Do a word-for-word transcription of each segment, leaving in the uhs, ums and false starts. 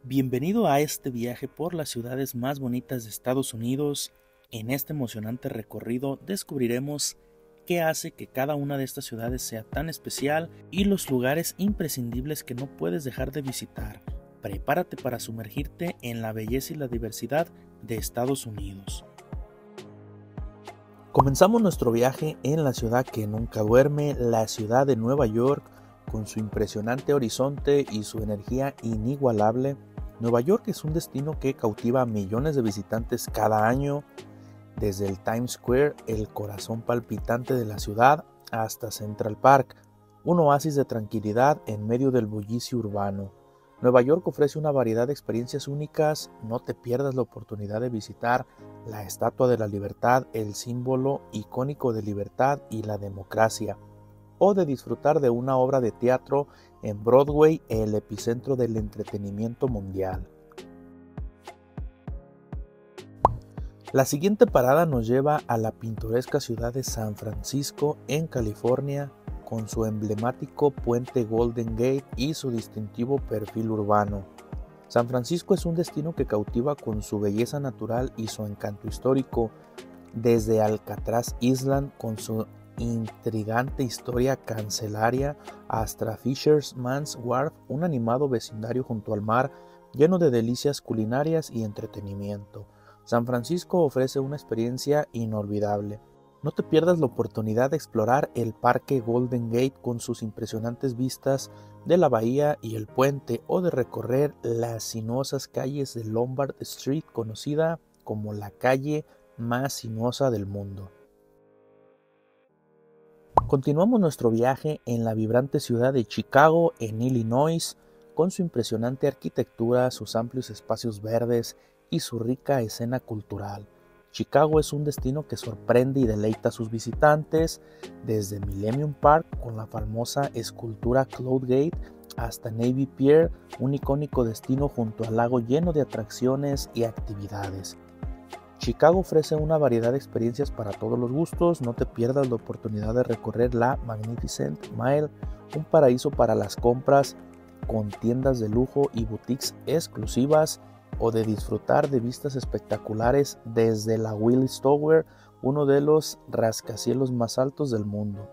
Bienvenido a este viaje por las ciudades más bonitas de Estados Unidos. En este emocionante recorrido descubriremos qué hace que cada una de estas ciudades sea tan especial y los lugares imprescindibles que no puedes dejar de visitar. Prepárate para sumergirte en la belleza y la diversidad de Estados Unidos. Comenzamos nuestro viaje en la ciudad que nunca duerme, la ciudad de Nueva York, con su impresionante horizonte y su energía inigualable. Nueva York es un destino que cautiva a millones de visitantes cada año, desde el Times Square, el corazón palpitante de la ciudad, hasta Central Park, un oasis de tranquilidad en medio del bullicio urbano. Nueva York ofrece una variedad de experiencias únicas. No te pierdas la oportunidad de visitar la Estatua de la Libertad, el símbolo icónico de libertad y la democracia, o de disfrutar de una obra de teatro en Broadway, el epicentro del entretenimiento mundial. La siguiente parada nos lleva a la pintoresca ciudad de San Francisco, en California, con su emblemático puente Golden Gate y su distintivo perfil urbano. San Francisco es un destino que cautiva con su belleza natural y su encanto histórico, desde Alcatraz Island con su intrigante historia cancelaria hasta Fisherman's Wharf, un animado vecindario junto al mar lleno de delicias culinarias y entretenimiento. San Francisco ofrece una experiencia inolvidable. No te pierdas la oportunidad de explorar el Parque Golden Gate con sus impresionantes vistas de la bahía y el puente, o de recorrer las sinuosas calles de Lombard Street, conocida como la calle más sinuosa del mundo. Continuamos nuestro viaje en la vibrante ciudad de Chicago, en Illinois, con su impresionante arquitectura, sus amplios espacios verdes y su rica escena cultural. Chicago es un destino que sorprende y deleita a sus visitantes, desde Millennium Park con la famosa escultura Cloud Gate hasta Navy Pier, un icónico destino junto al lago lleno de atracciones y actividades. Chicago ofrece una variedad de experiencias para todos los gustos. No te pierdas la oportunidad de recorrer la Magnificent Mile, un paraíso para las compras con tiendas de lujo y boutiques exclusivas, o de disfrutar de vistas espectaculares desde la Willis Tower, uno de los rascacielos más altos del mundo.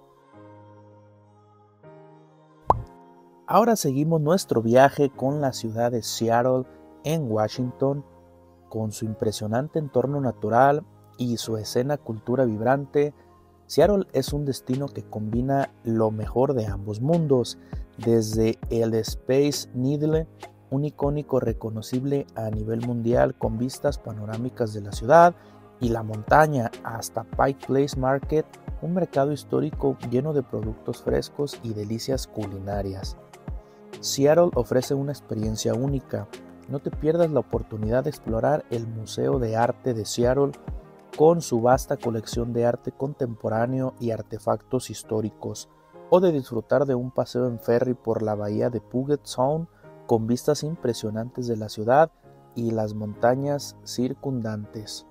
Ahora seguimos nuestro viaje con la ciudad de Seattle, en Washington, con su impresionante entorno natural y su escena cultura vibrante. Seattle es un destino que combina lo mejor de ambos mundos, desde el Space Needle, un icónico reconocible a nivel mundial con vistas panorámicas de la ciudad y la montaña, hasta Pike Place Market, un mercado histórico lleno de productos frescos y delicias culinarias. Seattle ofrece una experiencia única. No te pierdas la oportunidad de explorar el Museo de Arte de Seattle, con su vasta colección de arte contemporáneo y artefactos históricos, o de disfrutar de un paseo en ferry por la bahía de Puget Sound, con vistas impresionantes de la ciudad y las montañas circundantes.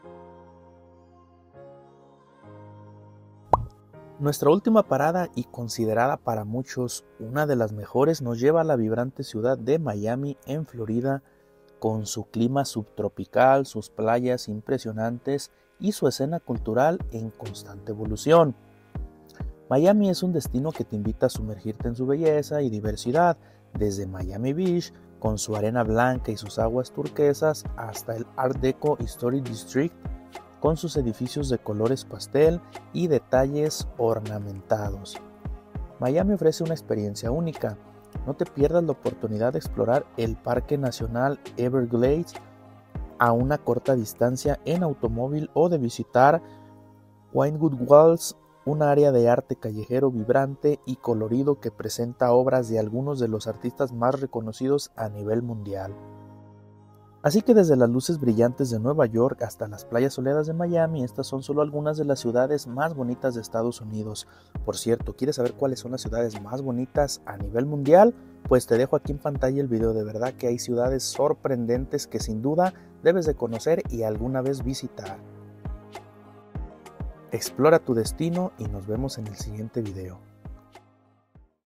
Nuestra última parada, y considerada para muchos una de las mejores, nos lleva a la vibrante ciudad de Miami, en Florida, con su clima subtropical, sus playas impresionantes y su escena cultural en constante evolución. Miami es un destino que te invita a sumergirte en su belleza y diversidad, desde Miami Beach, con su arena blanca y sus aguas turquesas, hasta el Art Deco Historic District, con sus edificios de colores pastel y detalles ornamentados. Miami ofrece una experiencia única. No te pierdas la oportunidad de explorar el Parque Nacional Everglades a una corta distancia en automóvil, o de visitar Wynwood Walls, un área de arte callejero vibrante y colorido que presenta obras de algunos de los artistas más reconocidos a nivel mundial. Así que desde las luces brillantes de Nueva York hasta las playas soleadas de Miami, estas son solo algunas de las ciudades más bonitas de Estados Unidos. Por cierto, ¿quieres saber cuáles son las ciudades más bonitas a nivel mundial? Pues te dejo aquí en pantalla el video. De verdad que hay ciudades sorprendentes que sin duda debes de conocer y alguna vez visitar. Explora tu destino y nos vemos en el siguiente video.